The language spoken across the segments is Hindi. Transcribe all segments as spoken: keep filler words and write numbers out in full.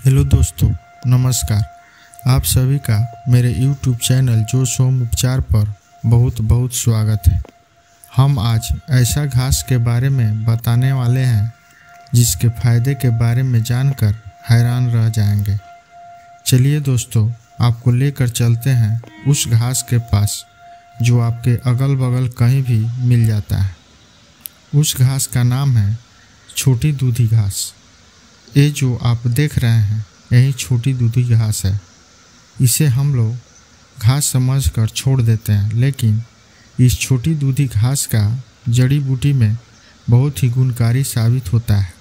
हेलो दोस्तों, नमस्कार। आप सभी का मेरे यूट्यूब चैनल जोश होम उपचार पर बहुत बहुत स्वागत है। हम आज ऐसा घास के बारे में बताने वाले हैं जिसके फ़ायदे के बारे में जानकर हैरान रह जाएंगे। चलिए दोस्तों, आपको लेकर चलते हैं उस घास के पास जो आपके अगल बगल कहीं भी मिल जाता है। उस घास का नाम है छोटी दूधी घास। ये जो आप देख रहे हैं यही छोटी दूधी घास है। इसे हम लोग घास समझकर छोड़ देते हैं, लेकिन इस छोटी दूधी घास का जड़ी बूटी में बहुत ही गुणकारी साबित होता है।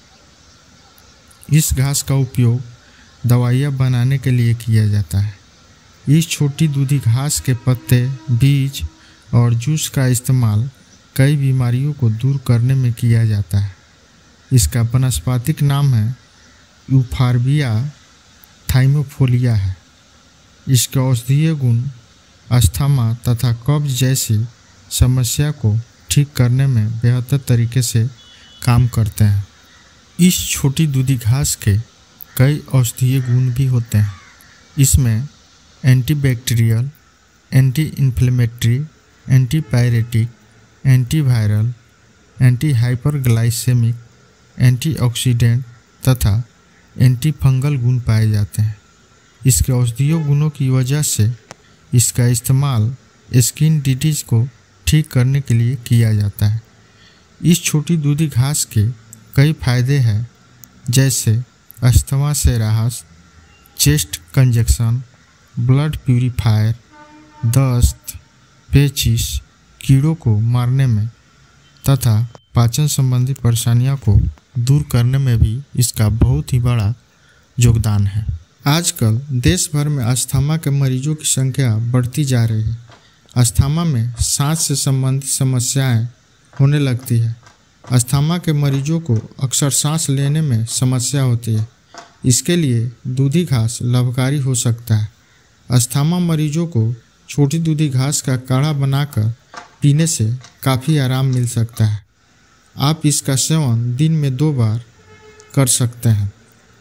इस घास का उपयोग दवाइयाँ बनाने के लिए किया जाता है। इस छोटी दूधी घास के पत्ते, बीज और जूस का इस्तेमाल कई बीमारियों को दूर करने में किया जाता है। इसका वानस्पतिक नाम है यूफॉर्बिया थाइमोफोलिया है। इसके औषधीय गुण अस्थमा तथा कब्ज जैसी समस्या को ठीक करने में बेहतर तरीके से काम करते हैं। इस छोटी दूधी घास के कई औषधीय गुण भी होते हैं। इसमें antibacterial, anti inflammatory, antipyretic, antiviral, anti hyperglycaemic, antioxidant तथा एंटी फंगल गुण पाए जाते हैं। इसके औषधीय गुणों की वजह से इसका इस्तेमाल स्किन डिजीज को ठीक करने के लिए किया जाता है। इस छोटी दूधी घास के कई फायदे हैं, जैसे अस्थमा से राहत, चेस्ट कंजक्शन, ब्लड प्यूरीफायर, दस्त, पेचिश, कीड़ों को मारने में तथा पाचन संबंधी परेशानियों को दूर करने में भी इसका बहुत ही बड़ा योगदान है। आजकल देश भर में अस्थमा के मरीजों की संख्या बढ़ती जा रही है। अस्थमा में सांस से संबंधित समस्याएं होने लगती है। अस्थमा के मरीजों को अक्सर सांस लेने में समस्या होती है। इसके लिए दूधी घास लाभकारी हो सकता है। अस्थमा मरीजों को छोटी दूधी घास का काढ़ा बनाकर पीने से काफ़ी आराम मिल सकता है। आप इसका सेवन दिन में दो बार कर सकते हैं।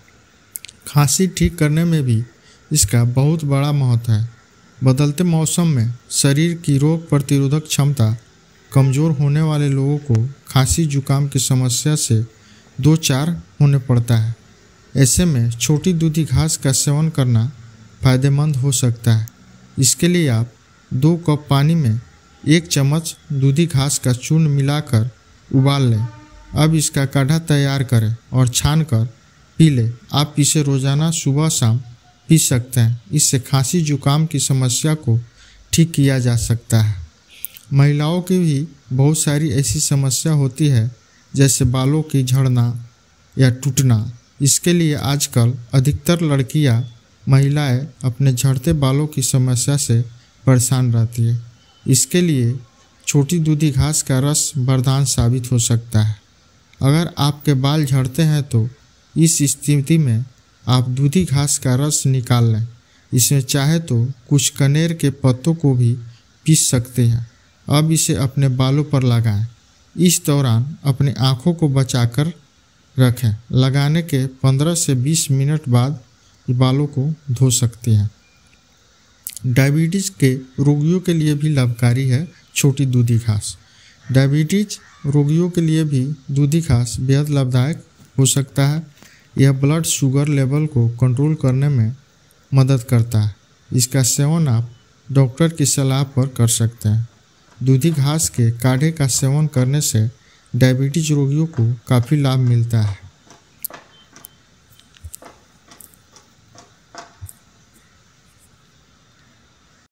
खांसी ठीक करने में भी इसका बहुत बड़ा महत्व है। बदलते मौसम में शरीर की रोग प्रतिरोधक क्षमता कमज़ोर होने वाले लोगों को खांसी जुकाम की समस्या से दो चार होने पड़ता है। ऐसे में छोटी दूधी घास का सेवन करना फ़ायदेमंद हो सकता है। इसके लिए आप दो कप पानी में एक चम्मच दूधी घास का चूर्ण मिलाकर उबाल लें। अब इसका काढ़ा तैयार करें और छान कर पी लें। आप इसे रोज़ाना सुबह शाम पी सकते हैं। इससे खांसी जुकाम की समस्या को ठीक किया जा सकता है। महिलाओं की भी बहुत सारी ऐसी समस्या होती है, जैसे बालों की झड़ना या टूटना। इसके लिए आजकल अधिकतर लड़कियां, महिलाएं अपने झड़ते बालों की समस्या से परेशान रहती है। इसके लिए छोटी दूधी घास का रस वरदान साबित हो सकता है। अगर आपके बाल झड़ते हैं तो इस स्थिति में आप दूधी घास का रस निकाल लें। इसमें चाहे तो कुछ कनेर के पत्तों को भी पीस सकते हैं। अब इसे अपने बालों पर लगाएं। इस दौरान अपनी आँखों को बचाकर रखें। लगाने के पंद्रह से बीस मिनट बाद बालों को धो सकते हैं। डायबिटीज़ के रोगियों के लिए भी लाभकारी है छोटी दूधी घास। डायबिटीज रोगियों के लिए भी दूधी घास बेहद लाभदायक हो सकता है। यह ब्लड शुगर लेवल को कंट्रोल करने में मदद करता है। इसका सेवन आप डॉक्टर की सलाह पर कर सकते हैं। दूधी घास के काढ़े का सेवन करने से डायबिटीज रोगियों को काफ़ी लाभ मिलता है।